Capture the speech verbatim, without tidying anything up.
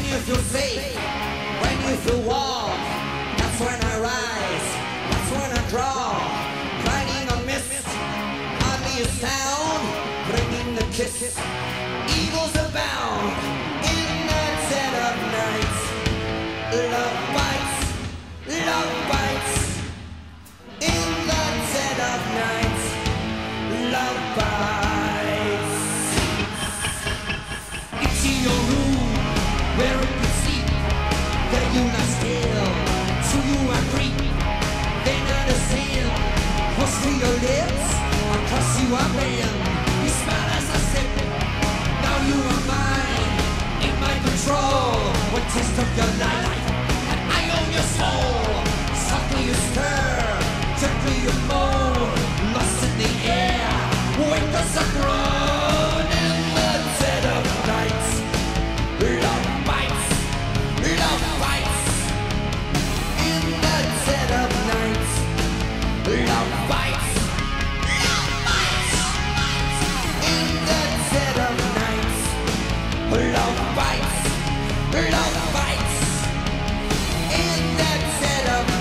you feel safe, when you feel warm, that's when I rise, that's when I draw, riding on mist, hardly a sound, bringing the kiss. Evils abound in that set of nights. Love bites, love bites in that set of nights. Love bites. It's in your room where it can see that you not still. So you agree, then understand. Close to your lips, across you I bend. You smile as I sip. Now you are mine, in my control. What taste of your life, and I own your soul. Softly you stir, gently you moan. Lost in the air, wake us a groan. In the dead of night, love bites, love bites. In the dead of night, love bites, love bites. In the dead of night, love bites, love bites. In the dead of